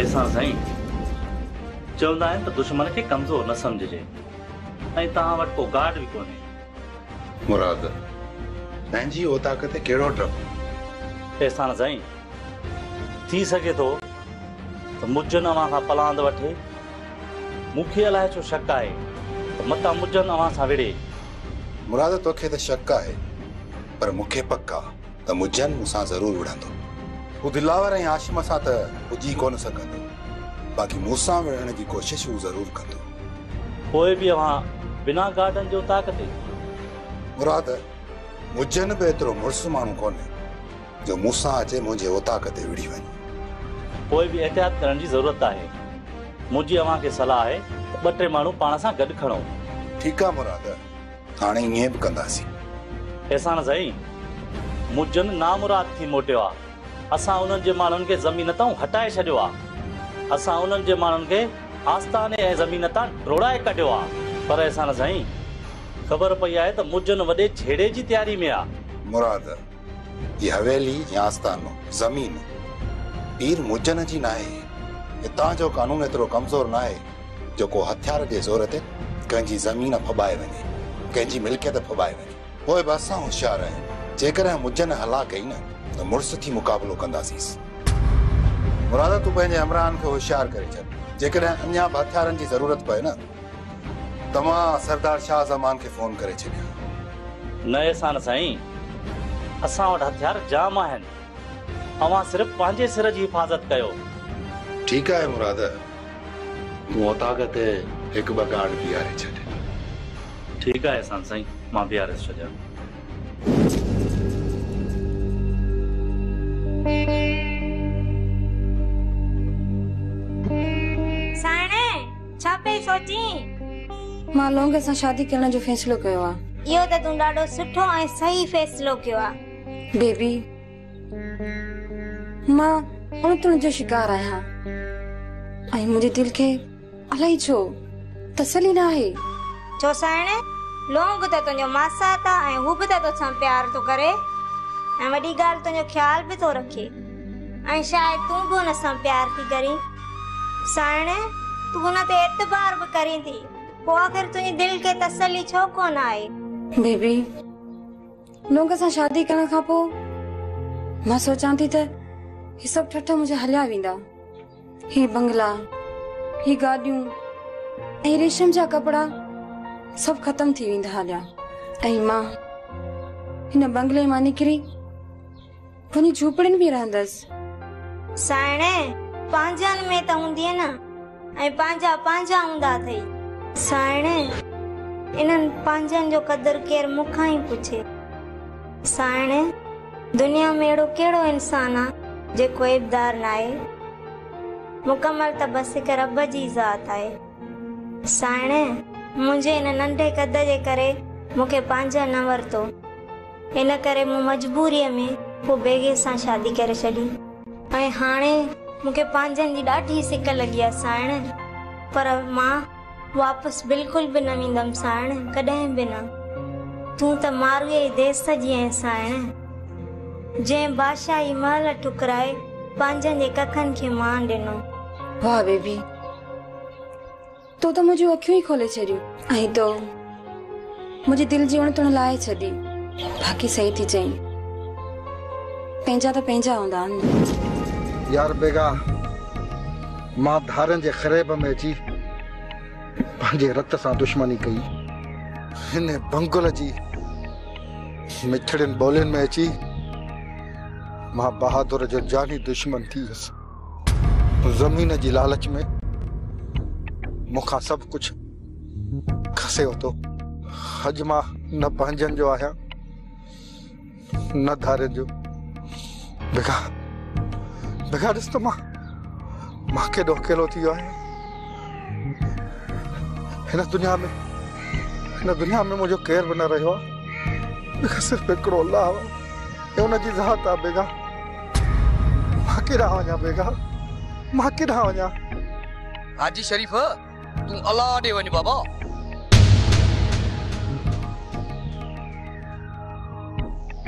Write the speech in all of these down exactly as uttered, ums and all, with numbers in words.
ऐसा साईं चवंदा आहिनि त दुश्मन खे कमज़ोर न समझिजे ऐं तव्हां वटि को गार्ड बि कोन्हे। मुराद पंहिंजी औताक़ ते कहिड़ो डपु? एहसान साईं थी सघे थो त मुजन अव्हां खां पलांद वठे। मूंखे अलाए छो शक आहे त मतां मुजन अव्हां सां विड़े। मुराद तोखे त शक आहे पर मूंखे पक आहे त मुजन मूंसां ज़रूरु विढ़ंदो। हू दिलावर ऐं आशिम सां त पुॼी कोन सघंदो, बाक़ी मूंसां विढ़ण जी कोशिशि हू ज़रूरु कंदो। पोइ बि अव्हां बिना गार्डन जो ताक़त ते? मुराद मुजन बि एतिरो मुड़ुसु माण्हू कोन्हे जो मूंसां अचे मुंहिंजे औताक़ ते विढ़ी वञे। पोइ बि एहतियात करण जी ज़रूरत आहे। मुंहिंजी अव्हां खे सलाह आहे त ॿ टे माण्हू पाण सां गॾु खणो। ठीकु आहे मुराद, हाणे ईअं बि कंदासीं। एहसान साईं मुजन नामुराद थी मोटियो आहे। असां उन्हनि जे माण्हुनि खे ज़मीन तां हटाए छॾियो आहे। असां उन्हनि जे माण्हुनि खे आस्थाने ऐं ज़मीन तां डोड़ाए कढियो आहे। पर एहसान साईं ख़बर पई आहे त मुजन वॾे झेड़े जी तयारी में आहे। मुराद ये हवेली या आस्थानो ज़मीन पीर मुजन जी न आहे। हितां जो कानून एतिरो कमज़ोर न आहे जो को हथियार जे ज़ोर ते कंहिंजी ज़मीन फॿाए वञे, कंहिंजी मिल्कियत फॿाए वञे। पोइ बि असां होशियार आहियूं। जेकॾहिं मुजन हला कई न त मुड़ुस थी मुक़ाबिलो कंदासीं। मुराद तूं पंहिंजे इमरान खे होशियार करे छॾ। जेकॾहिं अञा बि हथियारनि जी ज़रूरत पए न तव्हां सरदार शाह ज़मान खे फ़ोन करे छॾियो। न एहसान साईं असां वटि हथियार जाम आहिनि। अव्हां सिर्फ़ु पंहिंजे सिर जी हिफ़ाज़त कयो। ठीकु आहे मुराद, तूं औताक़ ते हिकु ॿ गार्ड बीहारे छॾ। ठीकु आहे एहसान साईं, मां बीहारे छॾियां। साणे छा पे सोची? मां लोंग सां शादी करण जो फ़ैसिलो कयो आहे। इहो त तूं ॾाढो सुठो ऐं सही फ़ैसिलो कयो आहे। बेबी मां उणितुण जो शिकार आहियां ऐं मुंहिंजे दिलि खे अलाही छो तसली न आहे। छो साणे लोंग त तुंहिंजो मासात आहे ऐं हू बि त तोसां प्यार थो करे ऐं वॾी ॻाल्हि तुंहिंजो ख़्याल बि थो रखे ऐं शायदि तूं बि हुन सां प्यार थी करीं। साणे तूं हुन ते एतबार बि करीं थी, पोइ आख़िर तुंहिंजी दिलि खे तसली छो कोन आहे? बेबी लोंग सां शादी करण खां पोइ मां सोचां थी त ही सभु ठठ मुंहिंजा हलिया वेंदा। ही बंगला, ही गाॾियूं ऐं रेशम जा कपिड़ा सभु ख़तम थी वेंदा हलिया ऐं मां हिन बंगले मां निकिरी वञी झूपड़ियुनि में रहंदसि। साणे पंहिंजनि में त हूंदी न ऐं पंहिंजा पंहिंजा हूंदा अथई। साणे इन्हनि पंहिंजनि जो क़दुरु केरु मूंखां ई पुछे। साणे दुनिया में अहिड़ो कहिड़ो इंसान आहे जेको ऐबदार न आहे? मुकमल त बसि हिकु रब जी ज़ात आहे। साणे मुंहिंजे हिन नंढे कद जे करे मूंखे पंहिंजा न वरितो, इन करे मूं मजबूरीअ में पोइ बेगे सां शादी करे छॾी ऐं हाणे मूंखे पंहिंजनि जी ॾाढी सिक लॻी आहे साणे। पर मां वापसि बिल्कुलु बि न वेंदमि साणे, कॾहिं बि न। तूं त मारूअ जी देस जी आहीं साणे, जंहिं बादशाही महल ठुकराए पंहिंजनि जे कखनि खे मान ॾिनो। वाह बेबी, तो त मुंहिंजूं अखियूं ई खोले छॾियूं ऐं तो मुंहिंजी दिलि जी उणितुण लाहे छॾी। बाक़ी सही थी चईं, पंहिंजा त पंहिंजा हूंदा आहिनि। यार बेगा मां धारनि जे ख़रेब में अची पंहिंजे रत सां दुश्मनी कई। हिन बंगुल जी मिठड़ियुनि ॿोलियुनि में अची मां बहादुर जो जानी दुश्मन थी वियुसि। ज़मीन जी लालच में मूंखां सभु कुझु खसे वरितो। अॼु मां न पंहिंजनि जो आहियां न धारनि जो। बेगा बेगा ॾिस त मां मां केॾो अकेलो थी वियो आहियां हिन दुनिया में। हिन दुनिया में मुंहिंजो केर बि न रहियो आहे। बेगा सिर्फ़ु हिकिड़ो अल्लाह ऐं हुनजी ज़ात आहे। बेगा मां केॾां वञा? बेगा मां केॾां वञा? हाजी शरीफ तूं अल्लाह ॾे वञ बाबा।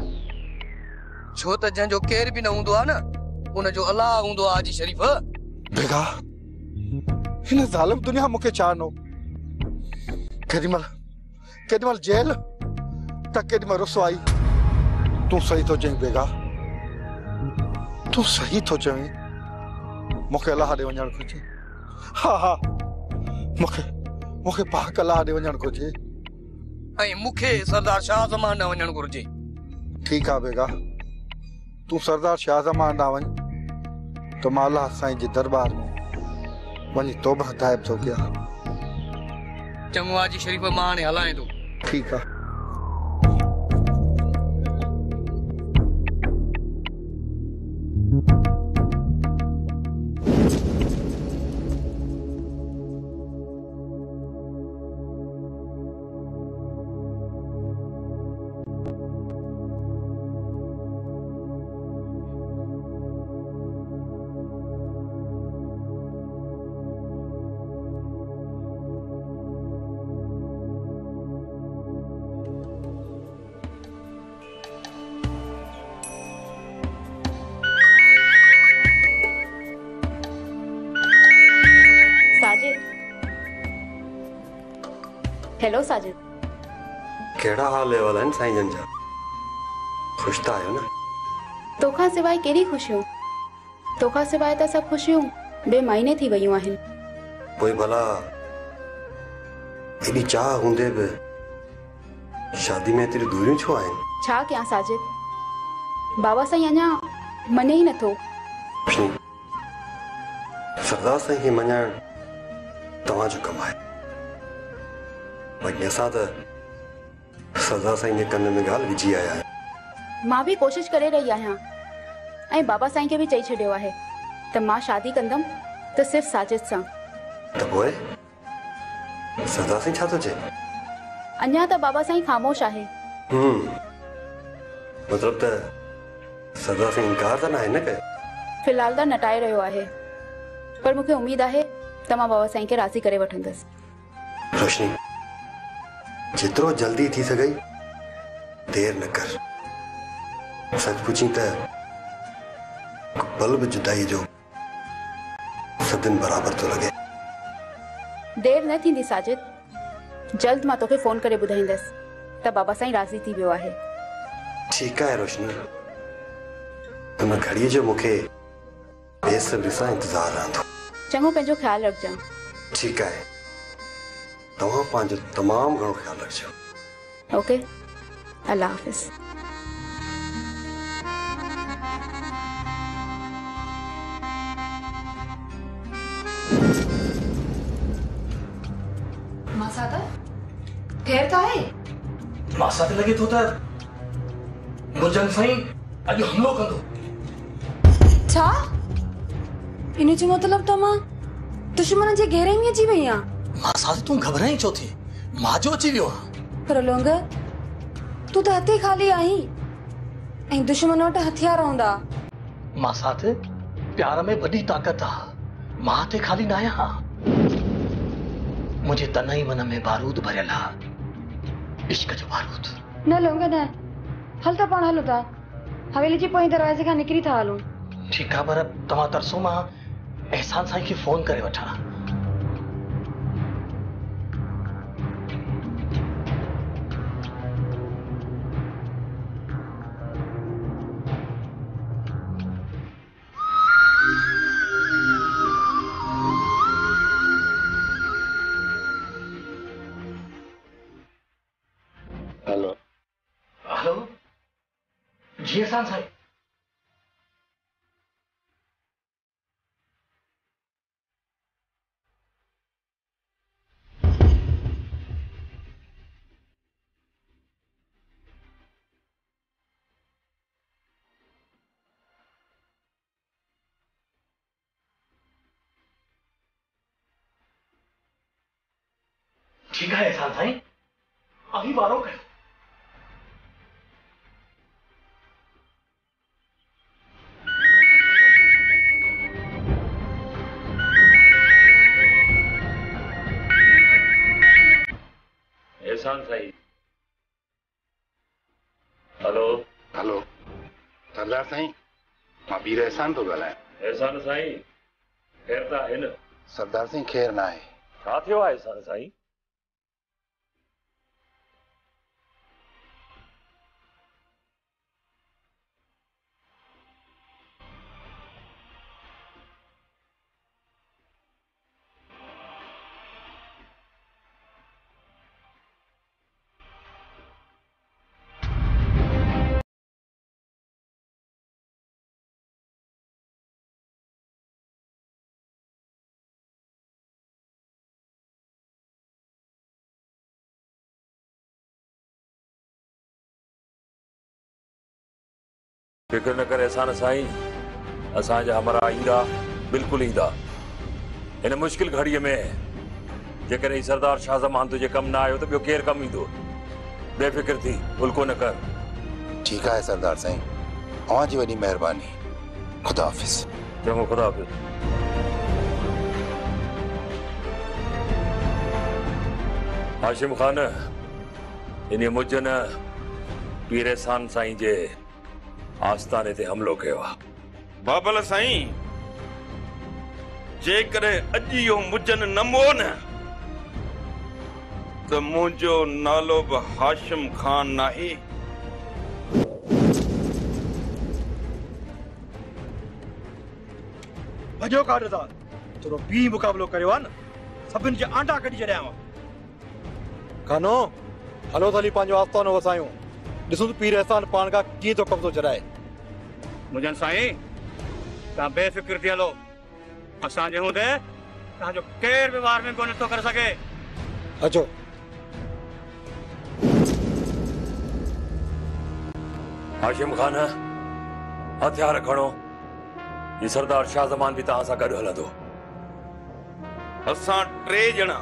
छो त जंहिंजो केर बि न हूंदो आहे न उनजो अल्लाह हूंदो आहे। हाजी शरीफ बेगा हिन ज़ालिम दुनिया मूंखे चाहनो केॾीमहिल केॾीमहिल जेल त केॾीमहिल रुसवाई। तूं सही थो चईं बेगा, तूं सही थो चवीं। मूंखे अलाह ॾे वञणु घुरिजे। हा हा मूंखे मूंखे पाक अलाह ॾे वञणु घुरिजे। ऐं मूंखे सरदार शाह ज़मान ॾे वञणु घुरिजे। ठीकु आहे बेगा, तूं सरदार शाह ज़मान ॾांहुं वञ त मां अलाह साईं जे दरबार में वञी तौबा ताइब थो कयां। चङो हाजी शरीफ़, मां हाणे हलां थो। ठीकु आहे। हेलो साजिद, केड़ा हाल है वाला साईं जन जा? खुश तो आयो ना? तोखा सिवाय केड़ी खुशियों? तोखा सिवाय तो सब खुशियों बे महीने थी वयूं आहिन। कोई भला एडी चाह हुंदे बे शादी में तेरी दूरियों छो आहिन? छा क्या साजिद, बाबा साईं अञा मने ही नथो। सरदार साईं के मञण तव्हां जो कम आहे। असां त सरदार साईं जे कन में ॻाल्हि विझी आया आहियूं। मां भी कोशिश करे रही आहियां ऐं बाबा साईं के भी चई छॾियो आहे त मां शादी कंदम त सिर्फ साजिद सां। त पोइ सरदार साईं छा थो चए? अञा त बाबा साईं ख़ामोश आहे। हम्म मतलब त सरदार साईं इनकार त नाहे न कयो? फिलहाल त नटाए रहियो आहे, पर मूंखे उम्मीद आहे त मां बाबा साईं के राज़ी करे वठंदसि। रोशनी, जितरो जल्दी थी सके देर न कर। सच पूछी त पल भी जुदाई जो सदिन बराबर तो लगे। देर न थींदी साजिद, जल्द मां तोखे फोन करे ॿुधाईंदसि त बाबा साईं राज़ी थी वियो आहे। ठीक है रोशनी, उन घड़ी जो मूंखे बेसब्री सां इंतजार रहंदो। चङो, पंहिंजो ख्याल रखजां। ठीक है, तव्हां पंहिंजो तमाम घणो ख्याल रखिजो। ओके, अल्लाह हाफिज़। मासादा ठहर तो है। मासा ते लगे तो त मुजन साईं अॼु हमलो कंदो। छा? इन जो मतलब त मां दुश्मन जे घेरे में अची वई आहियां। मासा तू घबराई छो थी? मां जो अची वियो। पर लोंग तू तो हथे खाली आई ऐं दुश्मन वटि हथियार हूंदा। मासा ते प्यार में वॾी ताक़त आ। मां ते खाली ना आहियां। मुझे तनई मन में बारूद भरियल आ, इश्क जो बारूद। न लोंग न, हल त पाण हलो था हवेली जी पोइ दरवाजे खां निकिरी था हलूं। ठीक आ, पर तव्हां तरसो मां एहसान साईं खे फोन करे वठां। हेलो हेलो जी एहसान साईं। ठीक है एहसान साईं, अभी वारो कयो। एहसान साईं। हेलो हेलो सरदार साईं, मां बीर एहसान तो ॻाल्हायां। एहसान साईं, खैर त आहे न? सरदार सिंह खैर ना है। छा थियो आहे सर साईं? फिक्र न करे एहसान साईं, असांजा हमरा ईंदा, बिल्कुलु ईंदा। हिन मुश्किल घड़ीअ में जेकॾहिं सरदार शाह ज़मान तुंहिंजे कमु न आयो त ॿियो केरु कमु ईंदो? बेफ़िक्र थी, उल्को न कर। ठीक है सरदार साईं, अवां जी वॾी महिरबानी। खुदा हाफ़िज़। चङो, खुदा हाफ़िज़। हाशिम ख़ान, इन मुजन पीर एहसान साईं जे आस्थाने ते हमलो कयो आहे। बाबल साईं, जेकॾहिं अॼु इहो मुजन न मो न त मुंहिंजो नालो बि हाशिम ख़ान नाहे। भॼो काॾे था? थोरो बी मुक़ाबिलो करियो आहे न, सभिनि जे आंडा कढी छॾियांव। कानो हलो त हली पंहिंजो आस्थानो वसायूं, ॾिसूं त पीर एहसान पाण खां कीअं थो कब्ज़ो छॾाए। मुजन साईं, तव्हां बेफ़िक्र थी हलो। असांजे हूंदे तव्हांजो केरु बि वार में कोन थो करे सघे। अचो। हाशिम ख़ान, हथियार खणो। ये सरदार शाह ज़मान भी तव्हां सां गॾु हलंदो। असां टे ॼणा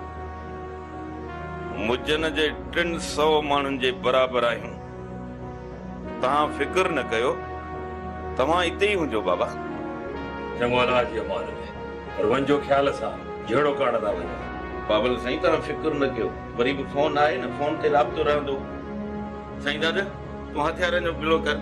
मुजन जे टिन सौ माण्हुनि जे बराबरि आहियूं। तव्हां फिक्र न कयो, तव्हां हिते ई हुजो बाबा। चङो, अलाह जी अमान में, पर वञो ख़्याल सां, जहिड़ो करण था वञो। बाबल साईं, तव्हां फिक्र न कयो, वरी बि फोन आहे न, फोन ते राब्तो रहंदो। साईं दादा, तूं हथियारनि जो गिलो कर।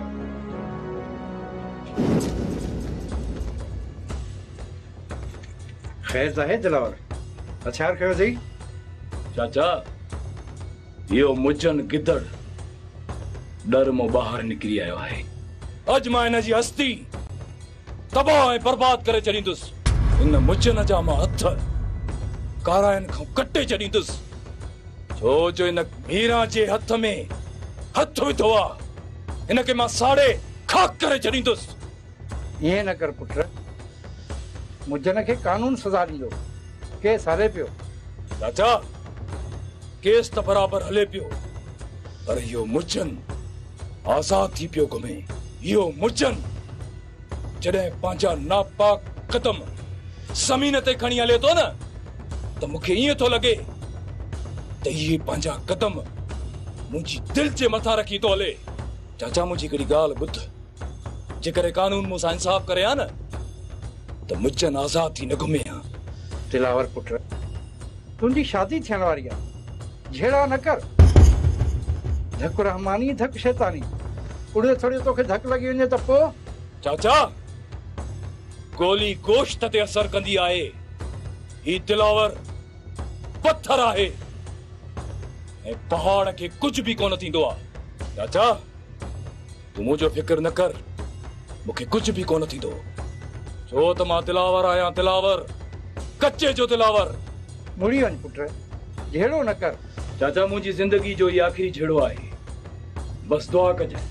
खैर त है दिलावर, हथियार खयो अथई? चाचा, इहो मुजन गिदड़ डर मां ॿाहिरि निकिरी आयो आहे। अॼु मां हिन जी हस्ती तबाह ऐं बर्बाद करे छॾींदुसि। हिन मुजन जा मां हथ कारायन खां कटे छॾींदुसि, छो जो हिन मीरा जे हथ में हथ विधो आहे। हिनखे मां साड़े खाक करे छॾींदुसि। ईअं न कर पुट, मुजन खे कानून सज़ा ॾींदो। केस हले पियो। चाचा, केस त बराबरि हले पियो, पर इहो मुजन आज़ाद थी पियो घुमे। इहो मुजन जॾहिं पंहिंजा नापाक कदम ज़मीन ते खणी हले थो न, त मूंखे ईअं थो लॻे त इहे पंहिंजा कदम मुंहिंजी दिलि जे मथां रखी थो हले। चाचा, मुंहिंजी हिकिड़ी ॻाल्हि ॿुध, जेकॾहिं कानून मूंसां इंसाफ़ करे हा न, त मुजन आज़ाद थी न घुमे हा। दिलावर पुट, तुंहिंजी शादी थियण वारी आहे, झेड़ा न कर। धक रहमानी, धक शैतानी। उड़े थोड़ी तोखे धक लगी वञे त पोइ? चाचा, गोली गोश्त ते असर कंदी आहे, ही दिलावर पत्थर आहे ऐं पहाड़ खे कुछ भी कोन थींदो आहे। चाचा, तू मुंहिंजो फिक्र न कर, मूंखे कुछ भी कोन थींदो, छो त मां दिलावर आहियां। दिलावर, कच्चे जो दिलावर। मुड़ी वञ पुट, झेड़ो न कर। चाचा, मुंहिंजी जिंदगी जो ये आखिरी झेड़ो आहे, बस दुआ कजांइ।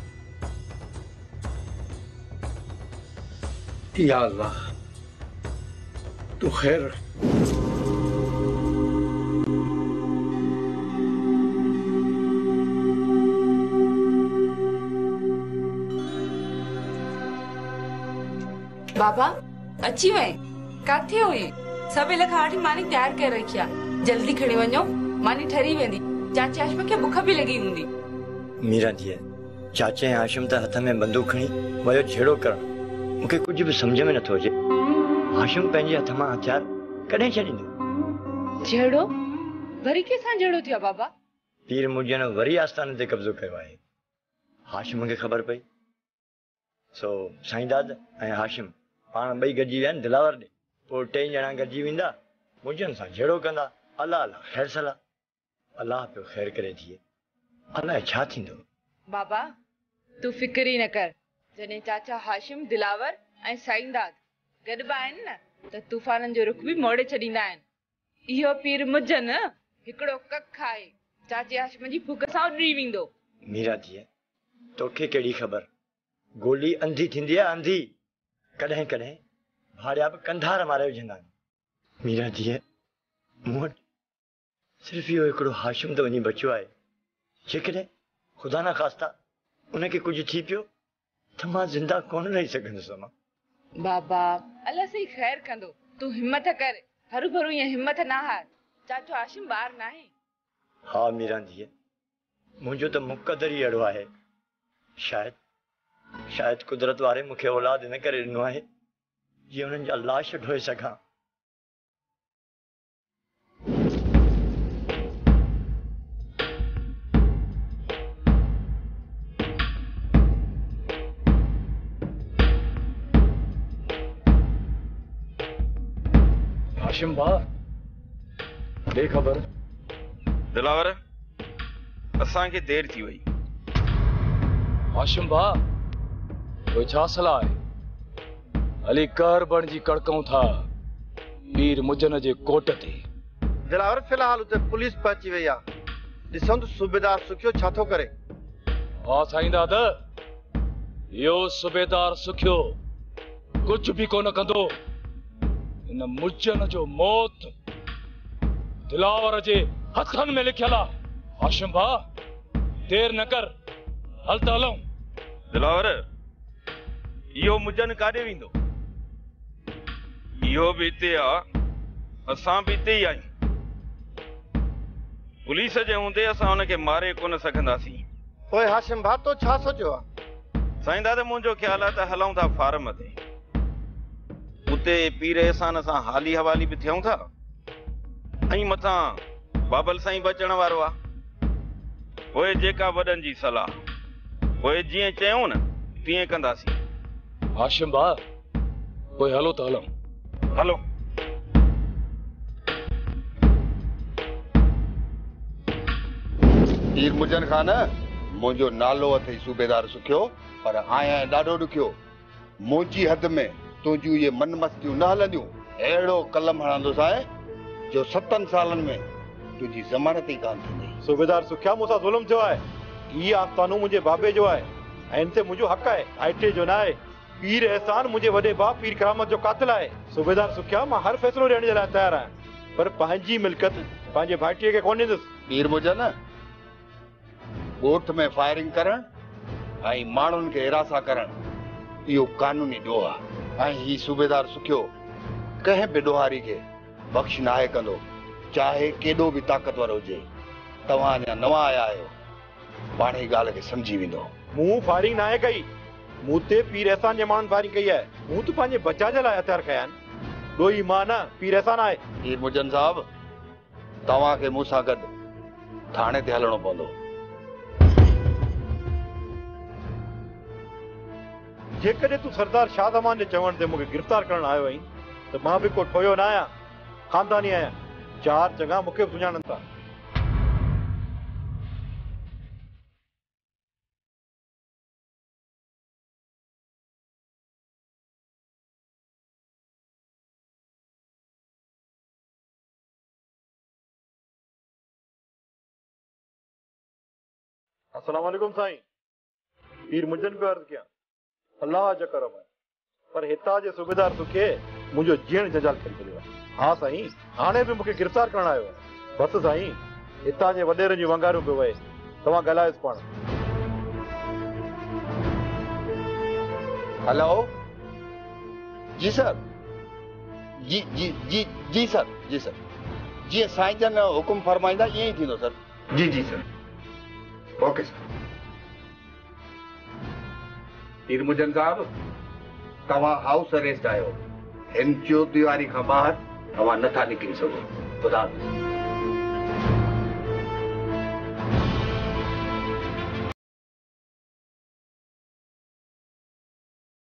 या अल्लाह, तू खैर रख। बाबा अची वए? काथे हुई? सवेल खां वठी मानी तैयार करे रखी आहे, जल्दी खणी वञो, मानी ठरी वेंदी। चाचे हाशिम खे बुख भी लगी हूंदी। मीरा धीअ, चाचे ऐं हाशिम त हथ में बंदूक खणी वियो झेड़ो करण। मूंखे कुछ भी समझ में नथो अचे, हाशिम पंहिंजे हथ मां हथियार कॾहिं छॾींदो? झेड़ो? वरी कंहिंसां झेड़ो थियो बाबा? पीर मुजन वरी आस्थाने ते कब्ज़ो कयो आहे। हाशिम खे ख़बर पई, सो साईं दाद ऐं हाशिम पाण ॿई गॾिजी विया आहिनि दिलावर ॾे। पोइ टे ॼणा गॾिजी वेंदा मुंहिंजनि सां जहिड़ो कंदा अलाह अलाह ख़ैर सलाह अलाह पियो ख़ैर करे थिए अलाए छा थींदो। बाबा तू फिक्र ई न कर जॾहिं चाचा हाशिम दिलावर ऐं साईंदाद गॾिबा आहिनि न त तूफ़ाननि जो रुख बि मोड़े छॾींदा आहिनि। इहो पीर मुजन हिकिड़ो कख आहे चाचे हाशिम जी फूक सां उॾड़ी वेंदो। मीरा धीअ तोखे कहिड़ी ख़बर गोली अंधी थींदी आहे अंधी कॾहिं कॾहिं भाड़िया बि कंधार मारे विझंदा आहिनि। मीरा धीअ मूं वटि सिर्फ़ु इहो हिकिड़ो हाशिम त वञी बचियो आहे जेकॾहिं ख़ुदा न ख़ास्ता उनखे कुझु थी पियो त मां ज़िंदा कोन रही सघंदुसि अम्मा। बाबा अल्लाह सही ख़ैर कंदो तू हिम्मत कर हरू भरू ईअं हिम्मत न हार चाचो हाशिम ॿार न आहे। हा मीरा धीअ मुंहिंजो त मुक़दर ई अहिड़ो आहे शायदि शायदि कुदरत वारे मूंखे औलाद इन करे ॾिनो आहे जीअं उन्हनि जा लाश ढोए सघां। हाशिम भाउ बेखबर दिलावर असांखे देर थी वई। हाशिम भाउ कोई छा सलाह आहे अली कहर बणजी कड़कऊं था पीर मुजन जे कोट ते। दिलावर फिलहाल उते पुलिस पहुची वई आहे ॾिसूं त सूबेदार सुखियो छा थो करे। हा साईं दादा इहो सूबेदार सुखियो कुझु बि कोन कंदो इन मुजन जो मौत दिलावर जे हथनि में लिखियल आहे। हाशिम भाउ देर न कर हल त हलूं। दिलावर इहो मुजन काॾे वेंदो इहो बि हिते आहे असां बि हिते ई आहियूं। पुलिस जे हूंदे असां हुनखे मारे कोन सघंदासीं। ओए हाशिम भाउ तो छा सोचियो आहे? साईं दादा मुंहिंजो ख़्यालु आहे त हलूं था फार्म ते उते पीर एहसान सां हाली हवाली बि थियूं था ऐं मथां बाबल साईं बचण वारो आहे। पोइ जेका वॾनि जी सलाह पोइ जीअं चयूं न तीअं कंदासीं। हाशिम भाउ पोइ हलो त हलूं। हलो पीर मुजन खान मुंहिंजो नालो अथई सूबेदार सुखियो पर आहियां ॾाढो ॾुखियो। मुंहिंजी हद में तुंहिंजूं इहे मन मस्तियूं न हलंदियूं। अहिड़ो कलम हणंदुसि आहे जो सतनि सालनि में तुंहिंजी ज़मानत ई कान थींदी। सूबेदार सुखिया मूंसां ज़ुल्म थियो आहे। हीअ आस्थानो मुंहिंजे बाबे जो आहे ऐं इन ते मुंहिंजो हक़ आहे आइटे जो न आहे। पीर एहसान मुंहिंजे वॾे भाउ पीर करामत जो कातिल आहे। सूबेदार सुखिया मां हर फ़ैसिलो ॾियण जे लाइ तयारु आहियां पर पंहिंजी मिल्कियत पंहिंजे भाइटीअ खे कोन ॾींदुसि। पीर मुजन ॻोठ में फायरिंग करणु ऐं माण्हुनि खे हिरासा करणु इहो कानूनी ॾोह आहे ऐं हीउ सूबेदार सुखियो कंहिं बि ॾोहारी खे बख़्श नाहे कंदो चाहे केॾो बि ताक़तवर हुजे। तव्हां अञा नवां आया आहियो पाण ही ॻाल्हि खे सम्झी वेंदो। मूं फायरिंग नाहे कई मूं ते पीर एहसान जे माण्हुनि फायरिंग कई आहे। मूं त पंहिंजे बचा जे लाइ हथियार खया आहिनि। ॾोही मां न पीर एहसान आहे। पीर मुजन साहब तव्हांखे मूंसां गॾु थाणे ते हलणो पवंदो। जेकॾहिं तूं सरदार शाह ज़मान जे चवण ते मूंखे गिरफ़्तार करण आयो आहीं त मां बि को ठोयो न आहियां खानदानी आहियां। चार चङा मूंखे बि सुञाणनि था। अस्सलाम वालेकुम साईं। पीर मुजन पे अर्ज़ किया अल्लाह जा करम है पर हितां जे सूबेदार सुखे मुंहिंजो जीअण जंजाल करे छॾियो आहे। हा साईं हाणे बि मूंखे गिरफ़्तार करण आयो आहे। बसि साईं हितां जे वॾेरनि जी वंगारियूं पियो वहे। तव्हां ॻाल्हायोसि पाण। हेलो जी सर जी जी जी जी सर जी सर जीअं साईं जन हुकुम फरमाईंदा ईअं ई थींदो सर। जी जी सर ओके सर। पीर मुजन साहब तव्हां हाउस अरेस्ट आहियो। हिन चौधरी खां ॿाहिरि तव्हां नथा निकिरी सघो। ख़ुदा हाफ़िज़।